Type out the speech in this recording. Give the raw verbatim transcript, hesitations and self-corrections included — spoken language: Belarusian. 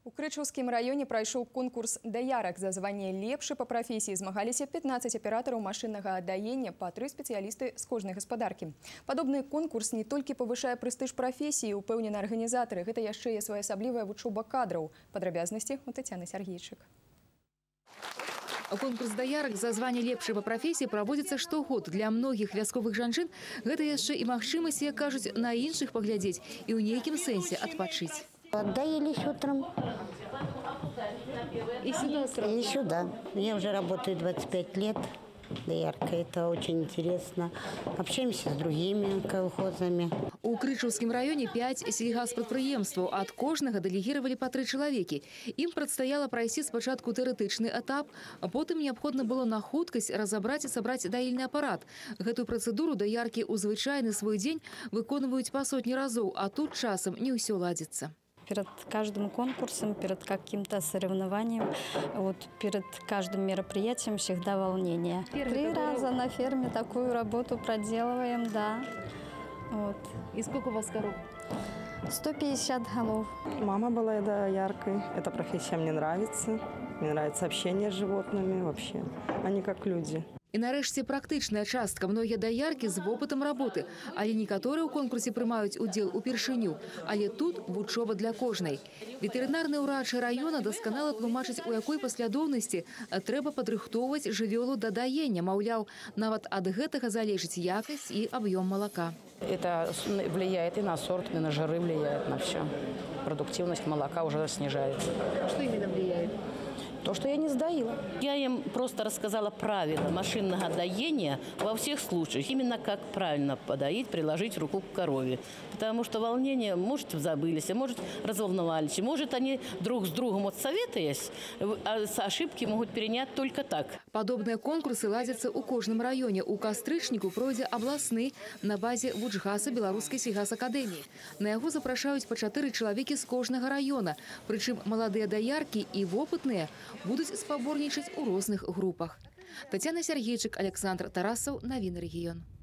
У Крычаўскім раёне прайшоў конкурс даярак. За званне лепшы па прафесіі змагаліся пятнаццаць аператараў машыннага даення па тры спецыялісты з кожнай гаспадаркі. Падобны конкурс не толькі павышае прэстыж прафесіі, упэўнены арганізатары, гэта яшчэ і своеасаблівая вучоба кадраў. Падрабязнасці у Тацяны Сяргейчык. Конкурс даярак за званне лепшай па прафесіі праводзіцца штогод. Для многіх вясковых жанчын гэта яшчэ і магчымасць, як кажуць, на іншых паглядзець і ў нейкім сэнсе адпачыць. Доились утром. И сюда сразу? И сюда. Я уже работаю двадцать пять лет. Доярка. Это очень интересно. Общаемся с другими колхозами. У Крычаўскім раёне пять сельгаспрадпрыемстваў. Ад кожнага дэлегіравалі па тры чалавекі. Ім прадстаяла прайсці спачатку тэарэтычны этап, а потым неабходна было на хуткасць разабраць і сабраць даільны апарат. Гэтую працэдуру даяркі ў звычайны свой дзень выконваюць па сотні разоў, а тут часам не ўсё ладзіцца. Перед каждым конкурсом, перед каким-то соревнованием, вот перед каждым мероприятием всегда волнение. Три раза на ферме такую работу проделываем, да. Вот. И сколько у вас коров? сто пятьдесят голов. Мама была дояркой. Эта профессия мне нравится. Мне нравится общение с животными вообще. Они как люди. І нарэшце практычная частка. Многія даяркі з вопытам работы, але некаторыя ў конкурсе прымаюць удзел упершыню. Але тут вучоба для кожнай. Ветэрынарны ўрач раёна дасканала тлумачыць, у якой паслядоўнасці трэба падрыхтоўваць жывёлу да даення. Маўляў, нават ад гэтага залежыць якасць і аб'ём малака. Это влияет и на сорт, и на жиры влияет, на все. Продуктивность молока уже снижается. Что именно влияет? То, что я не сдаила. Я им просто рассказала правила машинного доения во всех случаях. Именно как правильно подоить, приложить руку к корове. Потому что волнение, может, забылись, а может, разволновались. Может, они друг с другом вот советуясь, а ошибки могут перенять только так. Подобные конкурсы ладзяцца ў кожным раёне. У кастрычніку пройдзе абласны на базе вучгаса Беларускай сельгасакадэміі. На яго запрашаюць па чатыры чалавекі з кожнага раёна. Прычым маладыя даяркі і вопытныя будуць спаборнічаць у розных групах. Тацяна Сяргейчык, Александр Тарасаў, Навіны рэгіён.